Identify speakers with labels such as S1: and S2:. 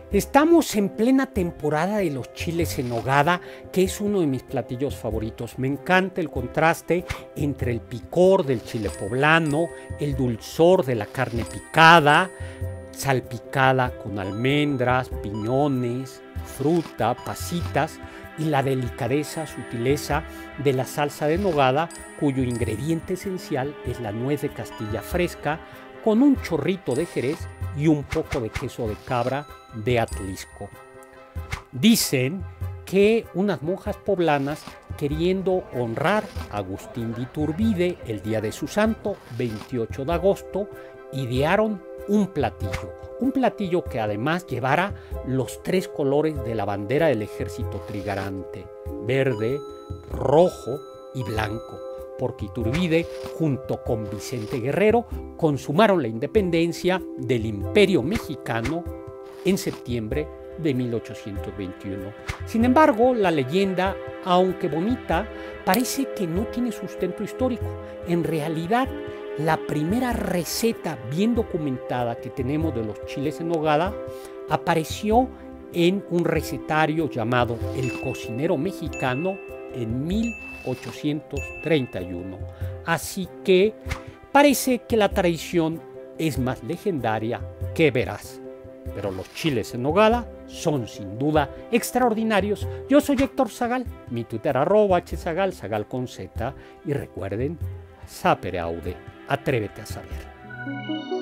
S1: Estamos en plena temporada de los chiles en nogada, que es uno de mis platillos favoritos. Me encanta el contraste entre el picor del chile poblano, el dulzor de la carne picada, salpicada con almendras, piñones, fruta, pasitas, y la delicadeza, sutileza de la salsa de nogada, cuyo ingrediente esencial es la nuez de Castilla fresca, con un chorrito de Jerez y un poco de queso de cabra de Atlisco. Dicen que unas monjas poblanas, queriendo honrar a Agustín de Iturbide el día de su santo, 28 de agosto, idearon un platillo que además llevara los tres colores de la bandera del ejército trigarante: verde, rojo y blanco, porque Iturbide, junto con Vicente Guerrero, consumaron la independencia del Imperio Mexicano en septiembre de 1821. Sin embargo, la leyenda, aunque bonita, parece que no tiene sustento histórico. En realidad, la primera receta bien documentada que tenemos de los chiles en nogada apareció en un recetario llamado El Cocinero Mexicano en 1831. Así que parece que la tradición es más legendaria que veraz. Pero los chiles en nogada son sin duda extraordinarios. Yo soy Héctor Zagal, mi Twitter @hzagal, Zagal con Z, y recuerden, sapere aude, atrévete a saber.